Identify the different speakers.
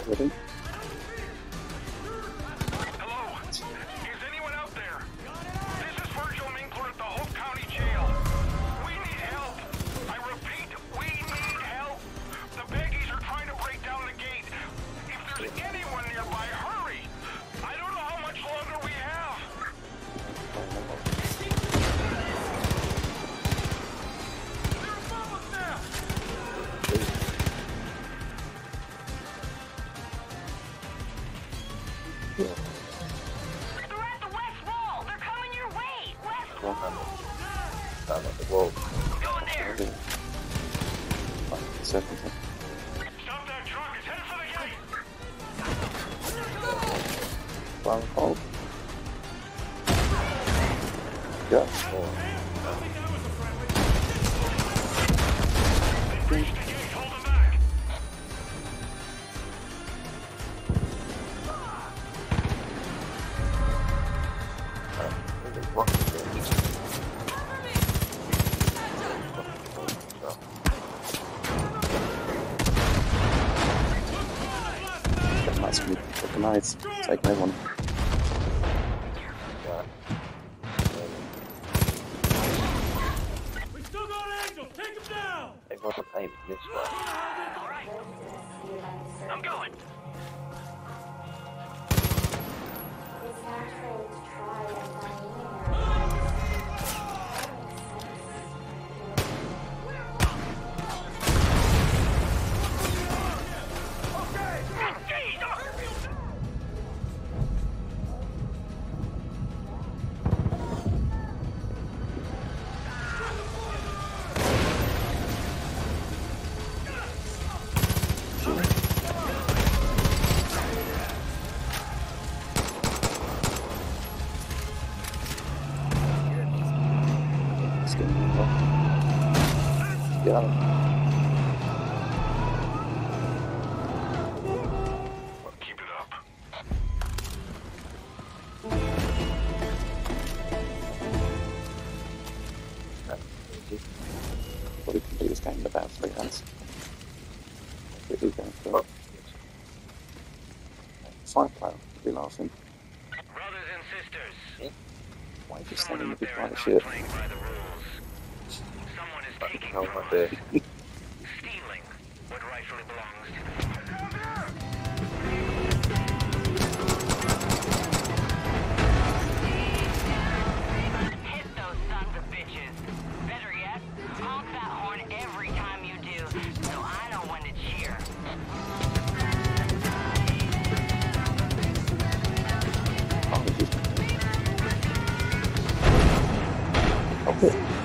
Speaker 1: Ready?
Speaker 2: Hello? Is anyone out there? This is Virgil Minkler at the Hope County Jail. We need help. I repeat, we need help. The Peggies are trying to break down the gate. If there's anyone nearby, hurry. I don't know how much longer we have. They're above us now.
Speaker 1: Yeah.
Speaker 3: They're at the west wall. They're coming your way. West
Speaker 1: One
Speaker 3: wall.
Speaker 1: hand. Down at the wall.
Speaker 3: Going there.
Speaker 1: Okay. 5 seconds.
Speaker 2: Stop that truck. It's headed for the gate.
Speaker 1: Fire hold. Yeah. Oh.
Speaker 2: They breached the gate. Hold them back.
Speaker 1: Nice move. Nice. Take no one.
Speaker 4: We still got Angel! Take him down!
Speaker 5: It wasn't aimed this way.
Speaker 3: All right. I'm going.
Speaker 6: It's natural to try and find
Speaker 1: Let's get him involved. Get out.
Speaker 2: Keep it up.
Speaker 1: What we can do is game in about 3 hands. Really going for it. 5 player. Be laughing.
Speaker 3: Brothers and sisters.
Speaker 1: Why are you
Speaker 3: Someone
Speaker 1: standing in the
Speaker 3: out
Speaker 1: big
Speaker 3: there
Speaker 1: pile
Speaker 3: is
Speaker 1: of
Speaker 3: not
Speaker 1: shit?
Speaker 3: playing by the rules. Someone is taking
Speaker 5: How
Speaker 3: from
Speaker 5: am I
Speaker 3: us,
Speaker 5: there?
Speaker 3: stealing what rightfully belongs to them. Hit those sons of bitches. Better yet, honk that horn every time you do, so I know when to cheer.
Speaker 1: Oh, this is... Okay.